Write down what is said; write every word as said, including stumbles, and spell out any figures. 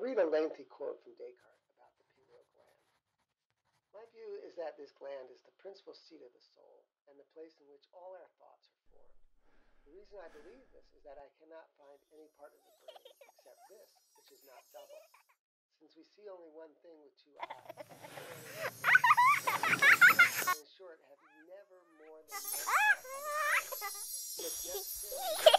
read a lengthy quote from Descartes about the pineal gland. My view is that this gland is the principal seat of the soul and the place in which all our thoughts are formed. The reason I believe this is that I cannot find any part of the brain except this, which is not double. Since we see only one thing with two eyes, in short, have never more than one thought. It's necessary